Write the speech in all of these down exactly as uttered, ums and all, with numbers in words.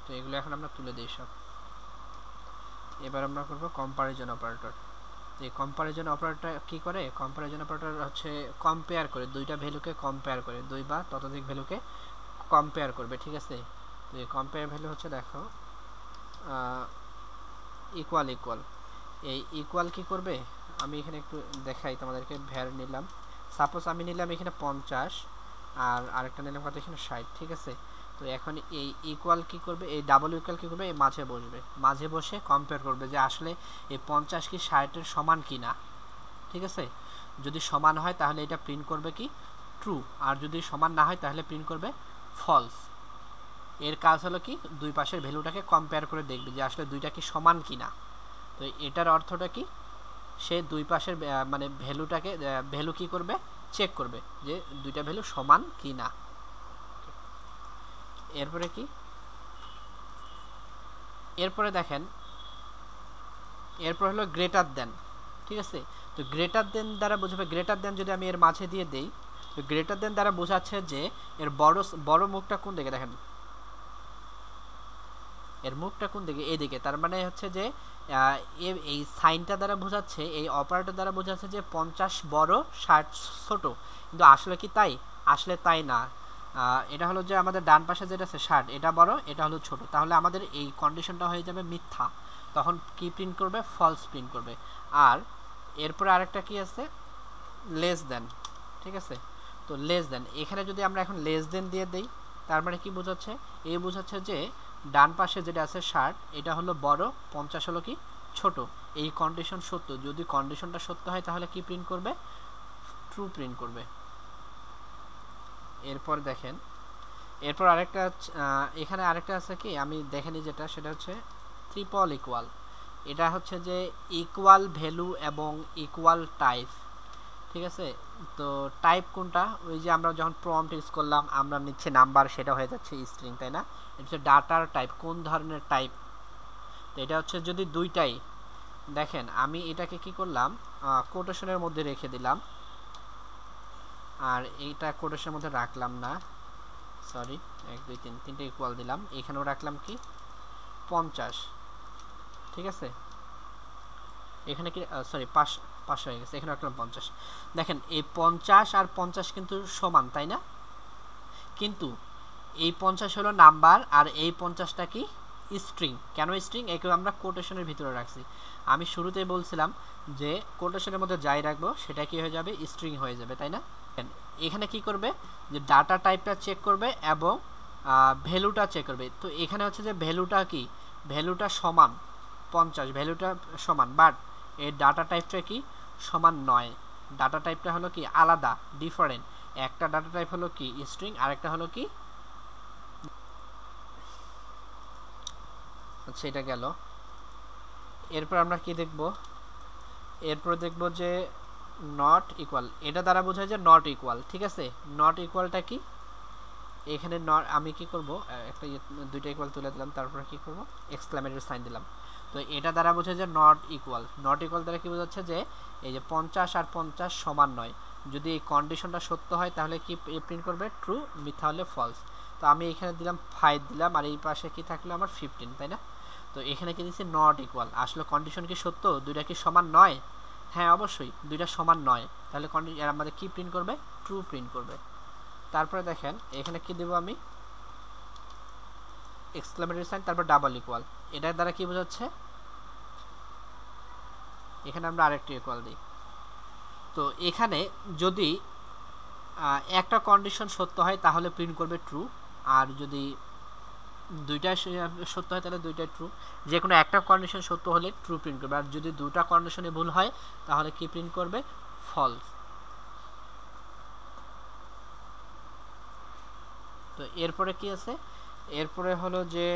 তো এগুলো এখন আমরা তুলে দিই সব। এবার আমরা করব কম্পারিজন অপারেটর। এই কম্পারিজন অপারেটর কি করে? কম্পারিজন অপারেটর হচ্ছে কম্পেয়ার করে, দুইটা ভ্যালুকে কম্পেয়ার করে, দুই বা ততোধিক ভ্যালুকে কম্পেয়ার করবে, ঠিক আছে? তো এই কম্পেয়ার ভ্যালু হচ্ছে দেখো ইকুয়াল ইকুয়াল। এই ইকুয়াল কি করবে আমি এখানে একটু দেখাই তোমাদেরকে। ভ্যার নিলাম, সাপোজ আমি নিলাম এখানে পঞ্চাশ আর আরেকটা নিলাম কত এখানে ষাট, ঠিক আছে? তো এখন এই ইকুয়াল কি করবে, এই ডাবল ইকুয়াল কি করবে, এই মাঝে বসবে, মাঝে বসে কম্পেয়ার করবে যে আসলে এই পঞ্চাশ কি ষাটের সমান কি না, ঠিক আছে? যদি সমান হয় তাহলে এটা প্রিন্ট করবে কি ট্রু, আর যদি সমান না হয় তাহলে প্রিন্ট করবে ফলস। এর কাজ হলো কি দুই পাশের ভ্যালুটাকে কম্পেয়ার করে দেখবে যে আসলে দুইটা কি সমান কিনা। তো এটার অর্থটা কি, সে দুই পাশের মানে ভ্যালুটাকে ভ্যালু কি করবে, চেক করবে যে দুইটা ভ্যালু সমান কি না। এরপরে কি, এরপরে দেখেন এরপর হলো গ্রেটার দেন, ঠিক আছে? তো গ্রেটার দেন দ্বারা বুঝবে, গ্রেটার দেন যদি আমি এর মাঝে দিয়ে দেই, তো গ্রেটার দেন দ্বারা বোঝাচ্ছে যে এর বড় বড় মুখটা কোন দিকে, দেখেন এর মুখটা কোন দিকে, এদিকে। তার মানে হচ্ছে যে এই সাইনটা দ্বারা বোঝাচ্ছে, এই অপারেটর দ্বারা বোঝাচ্ছে যে পঞ্চাশ বড় ষাট ছোট, কিন্তু আসলে কি তাই? আসলে তাই না। এটা হলো যে আমাদের ডান পাশে যেটা আছে ষাট, এটা বড়, এটা হলো ছোট, তাহলে আমাদের এই কন্ডিশনটা হয়ে যাবে মিথ্যা। তখন কি প্রিন্ট করবে, ফলস প্রিন্ট করবে। আর এরপরে আরেকটা কি আছে, লেস দেন, ঠিক আছে? তো লেস দেন, এখানে যদি আমরা এখন লেস দেন দিয়ে দেই, তার মানে কি বোঝাচ্ছে, এই বোঝাচ্ছে যে ডান পাশে যেটা আছে ষাট, এটা হলো বড়, পঞ্চাশ হলো কি ছোট। এই কন্ডিশন সত্য, যদি কন্ডিশনটা সত্য হয় তাহলে কি প্রিন্ট করবে, ট্রু প্রিন্ট করবে। এরপর দেখেন, এরপর আরেকটা এখানে আরেকটা আছে কি, আমি দেখেনি যেটা, সেটা হচ্ছে ট্রিপল ইকুয়াল। এটা হচ্ছে যে ইকুয়াল ভ্যালু এবং ইকুয়াল টাইপ, ঠিক আছে? তো টাইপ কোনটা, ওই যে আমরা যখন প্রম্পট ইউজ করলাম আমরা নিচ্ছে নাম্বার, সেটা হয়ে যাচ্ছে স্ট্রিং, তাই না? এটা হচ্ছে ডাটার টাইপ, কোন ধরনের টাইপ। তো এটা হচ্ছে যদি দুইটাই, দেখেন আমি এটাকে কি করলাম, কোটেশনের মধ্যে রেখে দিলাম, আর এইটা কোটেশনের মধ্যে রাখলাম না, সরি, এক দুই তিন তিনটে ইকুয়াল দিলাম, এখানেও রাখলাম কি পঞ্চাশ, ঠিক আছে? এখানে কি সরি পাঁচ পাঁচ হয়ে গেছে, এখানে রাখলাম পঞ্চাশ। দেখেন এই পঞ্চাশ আর পঞ্চাশ কিন্তু সমান, তাই না? কিন্তু এই পঞ্চাশ হলো নাম্বার আর এই পঞ্চাশটা কি স্ট্রিং। কেন স্ট্রিং? একে আমরা কোটেশনের ভিতরে রাখছি। আমি শুরুতেই বলছিলাম যে কোটেশনের মধ্যে যাই রাখবো সেটা কি হয়ে যাবে, স্ট্রিং হয়ে যাবে, তাই না? এখানে কি করবে, যে ডাটা টাইপটা চেক করবে এবং ভ্যালুটা চেক করবে। তো এখানে হচ্ছে যে ভ্যালুটা কি, ভ্যালুটা সমান পঞ্চাশ, ভ্যালুটা সমান, বাট এর ডাটা টাইপটা কি সমান নয়, ডাটা টাইপটা হলো কি আলাদা, ডিফারেন্ট। একটা ডাটা টাইপ হলো কি স্ট্রিং, আরেকটা হলো কি, আচ্ছা এটা গেল। এরপর আমরা কি দেখব, এরপর দেখব যে নট ইকুয়াল, এটা দ্বারা বোঝায় যে নট ইকুয়াল, ঠিক আছে? নট ইকুয়ালটা কি, এখানে নট আমি কি করব, একটা দুইটা ইকুয়াল তুলে দিলাম, তারপরে কি করব এক্সক্লেমেটরি সাইন দিলাম। তো এটা দ্বারা বোঝায় যে নট ইকুয়াল, নট ইকুয়াল দ্বারা কি বোঝাচ্ছে যে এই যে পঞ্চাশ আর পঞ্চাশ সমান নয়। যদি এই কন্ডিশনটা সত্য হয় তাহলে কি প্রিন্ট করবে, ট্রু, মিথ্যা হলে ফলস। তো আমি এখানে দিলাম ফাইভ দিলাম, আর এই পাশে কি থাকলো আমার ফিফটিন, তাই না? তো এখানে কি দিচ্ছি নট ইকুয়াল, আসলে কন্ডিশন কি সত্য, দুইটা কি সমান নয়? হ্যাঁ অবশ্যই দুইটা সমান নয়, তাহলে কন্ডিশন আমাদের কি প্রিন্ট করবে, ট্রু প্রিন্ট করবে। তারপরে দেখেন এখানে কি দেব আমি, এক্সক্লেমেটরি সাইন, তারপর ডাবল ইকুয়াল। এটার দ্বারা কি বোঝাচ্ছে, এখানে আমরা আরেকটি ইকুয়াল দিই। তো এখানে যদি একটা কন্ডিশন সত্য হয় তাহলে প্রিন্ট করবে ট্রু, আর যদি দুইটাই সত্য হয় তাহলে দুইটাই ট্রু। যে কোনো একটা কন্ডিশন সত্য হলে ট্রু প্রিন্ট করবে, আর যদি দুটা কন্ডিশনে ভুল হয় তাহলে কি প্রিন্ট করবে, ফলস। তো এরপরে কি আছে, এরপরে হলো যে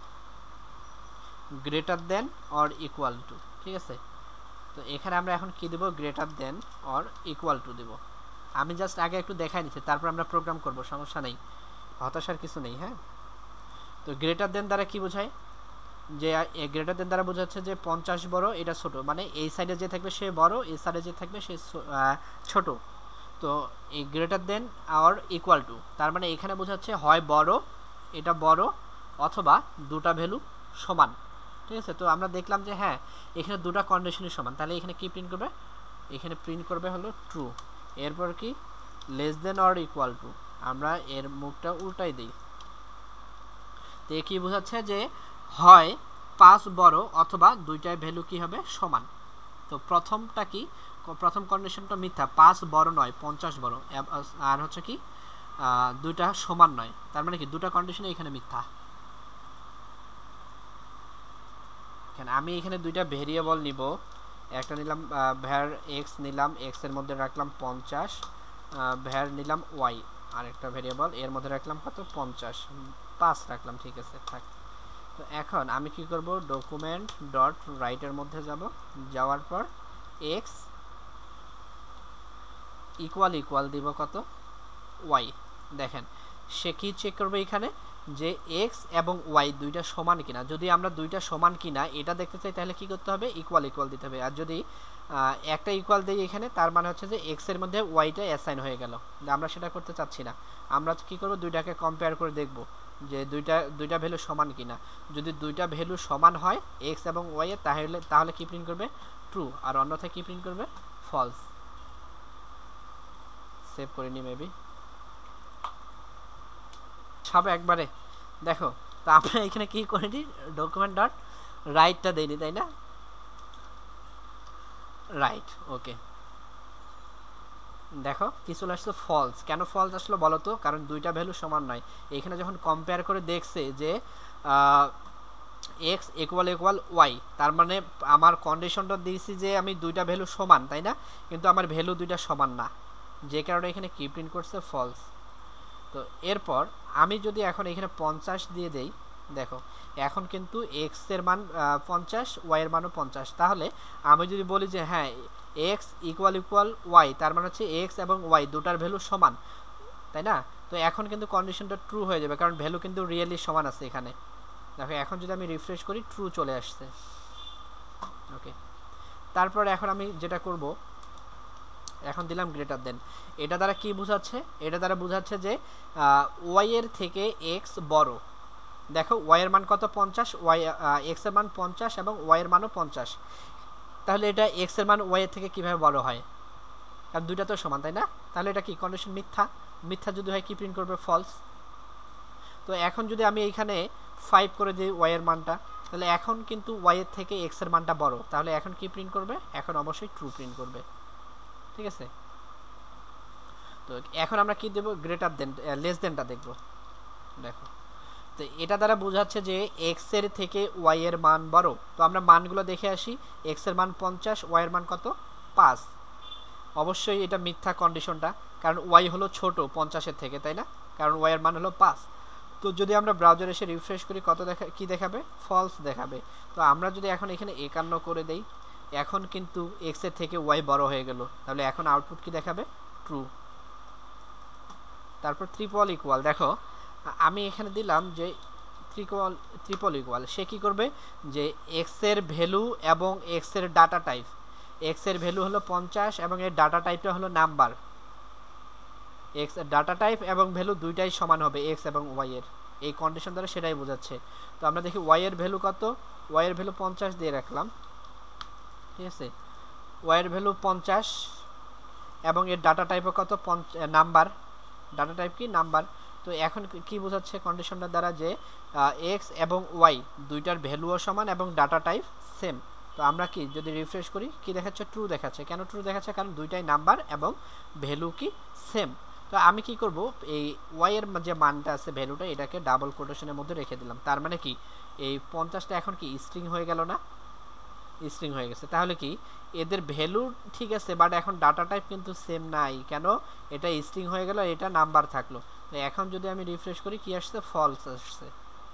greater than or equal to, ঠিক আছে? তো এখানে আমরা এখন কি দেব, greater than or equal to দেব। আমি জাস্ট আগে একটু দেখাই নিচ্ছি, তারপর আমরা প্রোগ্রাম করব, সমস্যা নেই, হতাশার কিছু নেই। হ্যাঁ, তো গ্রেটার দেন দ্বারা কি বোঝায়, যে গ্রেটার দেন দ্বারা বোঝাচ্ছে যে পঞ্চাশ বড়, এটা ছোট, মানে এই সাইডে যে থাকবে সে বড়, এই সাইডে যে থাকবে সে ছোট। তো এই greater than or equal to, তার মানে এখানে বোঝাচ্ছে হয় বড়, এটা বড়, অথবা দুটা ভ্যালু সমান। ঠিক আছে, তো আমরা দেখলাম যে হ্যাঁ এখানে দুটা কন্ডিশনই সমান, তাহলে এখানে কি প্রিন্ট করবে, এখানে প্রিন্ট করবে হলো ট্রু। এরপর কি less than or equal to, আমরা এর মুখটা উল্টাই দিই। তো এ কি বোঝাচ্ছে যে হয় পাঁচ বড় অথবা দুইটার ভ্যালু কি হবে সমান। তো প্রথমটা কি, প্রথম কন্ডিশনটা মিথ্যা, পাঁচ বড় নয় পঞ্চাশ বড়, আর হচ্ছে কি দুইটা সমান নয়, তার মানে কি দুটা কন্ডিশন এখানে মিথ্যা। আমি এখানে দুইটা ভেরিয়েবল নিব, একটা নিলাম ভ্যার এক্স নিলাম, এক্স এর মধ্যে রাখলাম পঞ্চাশ, ভ্যার নিলাম ওয়াই আরেকটা ভেরিয়েবল, এর মধ্যে রাখলাম কত পঞ্চাশ, পাঁচ রাখলাম, ঠিক আছে থাক। তো এখন আমি কি করব, ডকুমেন্ট ডট রাইটের মধ্যে যাব, যাওয়ার পর এক্স ইকুয়াল ইকুয়াল দিব কত ওয়াই। দেখেন সে কি চেক করবে এখানে যে এক্স এবং ওয়াই দুইটা সমান কিনা, যদি আমরা দুইটা সমান কিনা এটা দেখতে চাই তাহলে কি করতে হবে, ইকুয়াল ইকুয়াল দিতে হবে। আর যদি একটা ইকুয়াল দিই এখানে, তার মানে হচ্ছে যে এক্স এর মধ্যে ওয়াইটা অ্যাসাইন হয়ে গেল, আমরা সেটা করতে চাচ্ছি না। আমরা কি করব, দুইটাকে কম্পেয়ার করে দেখব যে দুইটা দুইটা ভ্যালু সমান কিনা। যদি দুইটা ভ্যালু সমান হয় এক্স এবং ওয়াই এর, তাহলে তাহলে কি প্রিন্ট করবে ট্রু, আর অন্যথায় কি প্রিন্ট করবে ফলস। সেভ করে নি মেবি সব একবারে। দেখো তো আমরা এখানে কি করে দিই, ডকুমেন্ট ডট রাইটটা দেইনি তাই না, রাইট ওকে। দেখো কি চলে আসলো ফলস। কেন ফলস আসলো বলো তো, কারণ দুইটা ভ্যালু সমান নয়। এখানে যখন কম্পেয়ার করে দেখছে যে এক্স ইকুয়াল ইকুয়াল ওয়াই, তার মানে আমার কন্ডিশনটা দিয়েছি যে আমি দুইটা ভ্যালু সমান তাই না, কিন্তু আমার ভ্যালু দুইটা সমান না, যে কারণে এখানে কি প্রিন্ট করছে ফলস। তো এরপর আমি যদি এখন এখানে পঞ্চাশ দিয়ে দেই, দেখো এখন কিন্তু এক্স এর মান পঞ্চাশ, ওয়াই এর মানও পঞ্চাশ, তাহলে আমি যদি বলি যে হ্যাঁ এক্স ইকুয়াল ইকুয়াল ওয়াই, তার মানে হচ্ছে এক্স এবং ওয়াই দুটার ভ্যালু সমান তাই না, তো এখন কিন্তু কন্ডিশনটা ট্রু হয়ে যাবে, কারণ ভ্যালু কিন্তু রিয়েলি সমান আছে এখানে। দেখো এখন যদি আমি রিফ্রেশ করি ট্রু চলে আসছে। ওকে, তারপর এখন আমি যেটা করব, এখন দিলাম গ্রেটার দেন। এটা দ্বারা কি বোঝাচ্ছে, এটা দ্বারা বোঝাচ্ছে যে ওয়াই এর থেকে এক্স বড়। দেখো ওয়াই এর মান কত পঞ্চাশ, ওয়াই এক্স এর মান পঞ্চাশ এবং ওয়াই এর মানও পঞ্চাশ, তাহলে এটা এক্স এর মান ওয়াই এর থেকে কিভাবে বড় হয়, কারণ দুইটা তো সমান তাই না, তাহলে এটা কি কন্ডিশন মিথ্যা। মিথ্যা যদি হয় কি প্রিন্ট করবে ফলস। তো এখন যদি আমি এইখানে ফাইভ করে দিই ওয়াই এর মানটা, তাহলে এখন কিন্তু ওয়াই এর থেকে এক্স এর মানটা বড়, তাহলে এখন কি প্রিন্ট করবে, এখন অবশ্যই ট্রু প্রিন্ট করবে। ঠিক আছে, তো এখন আমরা কি দেব, গ্রেটার দেন লেস দেনটা দেখব। দেখো তো এটা দ্বারা বোঝাচ্ছে যে এক্স এর থেকে ওয়াই এর মান বড়। তো আমরা মানগুলো দেখে আসি, এক্স এর মান পঞ্চাশ, ওয়াই এর মান কত পাঁচ। অবশ্যই এটা মিথ্যা কন্ডিশনটা, কারণ ওয়াই হলো ছোট পঞ্চাশের থেকে তাই না, কারণ ওয়াই এর মান হলো পাঁচ। তো যদি আমরা ব্রাউজারে এসে রিফ্রেশ করি কত দেখা কি দেখাবে, ফলস দেখাবে। তো আমরা যদি এখন এখানে একান্ন করে দেই, এখন কিন্তু এক্স এর থেকে ওয়াই বড় হয়ে গেল, তাহলে এখন আউটপুট কি দেখাবে ট্রু। তারপর ট্রিপল ইকুয়াল, দেখো আমি এখানে দিলাম যে ট্রিপল ট্রিপল ইকুয়াল, সে কি করবে যে এক্স এর ভ্যালু এবং এক্স এর ডাটা টাইপ, এক্স এর ভ্যালু হলো পঞ্চাশ এবং এর ডাটা টাইপটা হলো নাম্বার, এক্স ডাটা টাইপ এবং ভ্যালু দুইটাই সমান হবে এক্স এবং ওয়াই এর, এই কন্ডিশন দ্বারা সেটাই বোঝাচ্ছে। তো আমরা দেখি ওয়াই এর ভ্যালু কত, ওয়াই এর ভ্যালু পঞ্চাশ দিয়ে রাখলাম, ঠিক আছে, ওয়াই এর ভ্যালু পঞ্চাশ এবং এর ডাটা টাইপও কত নাম্বার, ডাটা টাইপ কি নাম্বার। তো এখন কি বোঝাচ্ছে কন্ডিশনটার দ্বারা যে এক্স এবং ওয়াই দুইটার ভ্যালুও সমান এবং ডাটা টাইপ সেম। তো আমরা কি যদি রিফ্রেশ করি কি দেখাচ্ছে, ট্রু দেখাচ্ছে। কেন ট্রু দেখাচ্ছে, কারণ দুইটাই নাম্বার এবং ভ্যালু কি সেম। তো আমি কি করব, এই ওয়াই এর যে মানটা আছে ভ্যালুটা, এটাকে ডাবল কোটেশনের মধ্যে রেখে দিলাম, তার মানে কি এই পঞ্চাশটা এখন কি স্ট্রিং হয়ে গেল না, স্ট্রিং হয়ে গেছে। তাহলে কি এদের ভ্যালু ঠিক আছে, বাট এখন ডাটা টাইপ কিন্তু সেম নাই, কেন এটা স্ট্রিং হয়ে গেল, এটা নাম্বার থাকলো। তো এখন যদি আমি রিফ্রেশ করি কি আসছে, ফলস আসছে।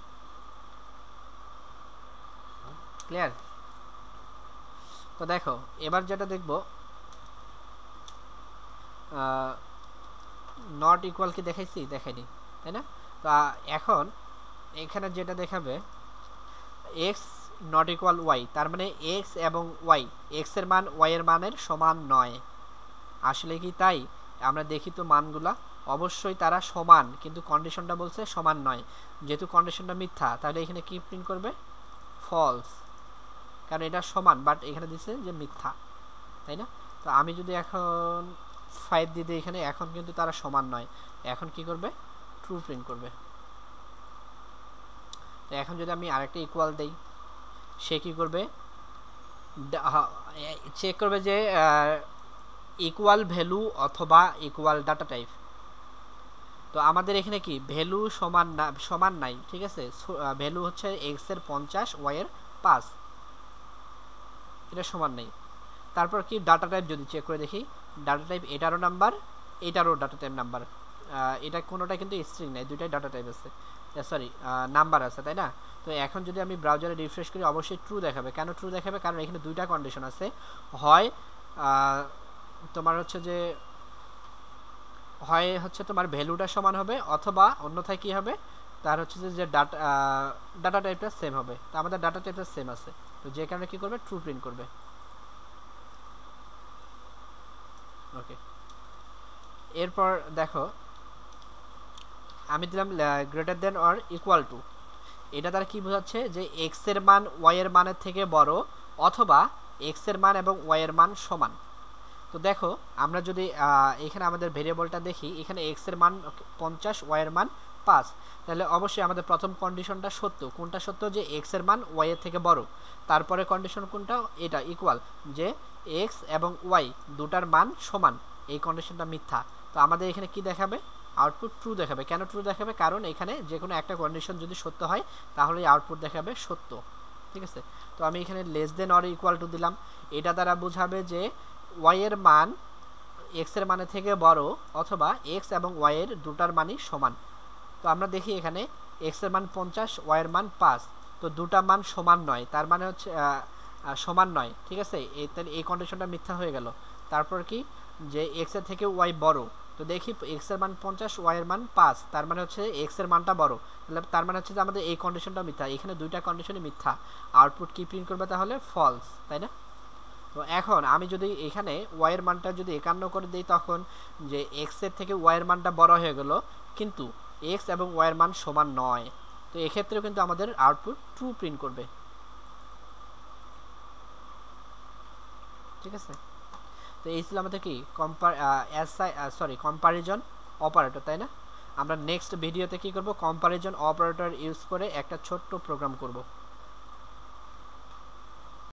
ক্লিয়ার। তো দেখো এবার যেটা দেখব, নট ইকুয়াল কি দেখাইছি, দেখাইনি তাই না। তো এখন এখানে যেটা দেখাবে এক্স নট ইকুয়াল ওয়াই, তার মানে এক্স এবং ওয়াই, এক্স এর মান ওয়াই এর মানের সমান নয়। আসলে কি তাই, আমরা দেখি তো মানগুলা, অবশ্যই তারা সমান, কিন্তু কন্ডিশনটা বলছে সমান নয়। যেহেতু কন্ডিশনটা মিথ্যা, তাহলে এখানে কি প্রিন্ট করবে? ফলস, কারণ এটা সমান, বাট এখানে দিচ্ছে যে মিথ্যা, তাই না? তো আমি যদি এখন ফাইভ দিয়ে দিই এখানে, এখন কিন্তু তারা সমান নয়, এখন কি করবে? ট্রু প্রিন্ট করবে। তো এখন যদি আমি আরেকটা ইকুয়াল দেই, সে কি করবে? চেক করবে যে ইকুয়াল ভ্যালু অথবা ইকুয়াল ডাটা টাইপ। তো আমাদের এখানে কি ভ্যালু সমান না, সমান নাই, ঠিক আছে? ভ্যালু হচ্ছে এক্স এর পঞ্চাশ, ওয়াই এর পাঁচ, এটা সমান নেই। তারপর কি ডাটা টাইপ যদি চেক করে দেখি, ডাটা টাইপ এটারও নাম্বার, এটারও ডাটা টাইপ নাম্বার, এটা কোনোটা কিন্তু স্ট্রিং নাই, দুইটাই ডাটা টাইপ আছে, সরি নাম্বার আছে, তাই না? তো এখন যদি আমি ব্রাউজারে রিফ্রেশ করি, অবশ্যই ট্রু দেখাবে। কেন ট্রু দেখাবে? কারণ এখানে দুইটা কন্ডিশন আছে, হয় তোমার হচ্ছে যে হয় হচ্ছে তোমার ভ্যালুটা সমান হবে, অথবা অন্যথায় কি হবে, তার হচ্ছে যে ডাটা ডাটা টাইপটা সেম হবে। তো আমাদের ডাটা টাইপটা সেম আছে, তো যে কারণে কি করবে? ট্রু প্রিন্ট করবে। ওকে, এরপর দেখো আমি দিলাম greater than or equal to. এটা দ্বারা কি বোঝাচ্ছে? যে এক্স এর মান ওয়াই এর মানের থেকে বড়, অথবা এক্স এর মান এবং ওয়াই এর মান সমান। তো দেখো আমরা যদি এখানে আমাদের ভেরিয়েবলটা দেখি, এখানে এক্স এর মান পঞ্চাশ, ওয়াই এর মান পাঁচ, তাহলে অবশ্যই আমাদের প্রথম কন্ডিশনটা সত্য। কোনটা সত্য? যে এক্স এর মান ওয়াই এর থেকে বড়। তারপরে কন্ডিশন কোনটা? এটা ইকুয়াল, যে এক্স এবং ওয়াই দুটার মান সমান, এই কন্ডিশনটা মিথ্যা। তো আমাদের এখানে কি দেখাবে? আউটপুট ট্রু দেখাবে। কেন ট্রু দেখাবে? কারণ এখানে যে কোনো একটা কন্ডিশন যদি সত্য হয়, তাহলে আউটপুট দেখাবে সত্য, ঠিক আছে? তো আমি এখানে less than or equal to দিলাম। এটা দ্বারা বোঝাবে যে ওয়াই এর মান এক্স এর মানের থেকে বড়, অথবা এক্স এবং ওয়াই এর দুটার মানই সমান। তো আমরা দেখি এখানে এক্স এর মান পঞ্চাশ, ওয়াই এর মান পাঁচ, তো দুটা মান সমান নয়, তার মানে হচ্ছে সমান নয়, ঠিক আছে? এই তাহলে এই কন্ডিশনটা মিথ্যা হয়ে গেল। তারপর কি? যে এক্স এর থেকে ওয়াই বড়, তো দেখি এক্স এর মান পঞ্চাশ, ওয়াই এর মান পাঁচ, তার মানে হচ্ছে এক্স এর মানটা বড়, তাহলে তার মানে হচ্ছে যে আমাদের এই কন্ডিশনটা মিথ্যা। এখানে দুইটা কন্ডিশনই মিথ্যা, আউটপুট কি প্রিন্ট করবে? তাহলে ফলস, তাই না? তো এখন আমি যদি এখানে ওয়াই এর মানটা যদি একান্ন করে দিই, তখন যে এক্স এর থেকে ওয়াই এর মানটা বড় হয়ে গেল, কিন্তু এক্স এবং ওয়াই এর মান সমান নয়। তো এক্ষেত্রেও কিন্তু আমাদের আউটপুট ট্রু প্রিন্ট করবে, ঠিক আছে? তো এই ছিল আমাদের কি কম্পার সরি কম্পারিজন অপারেটর, তাই না? আমরা নেক্সট ভিডিওতে কি করব? কম্পারিজন অপারেটর ইউজ করে একটা ছোট্ট প্রোগ্রাম করব।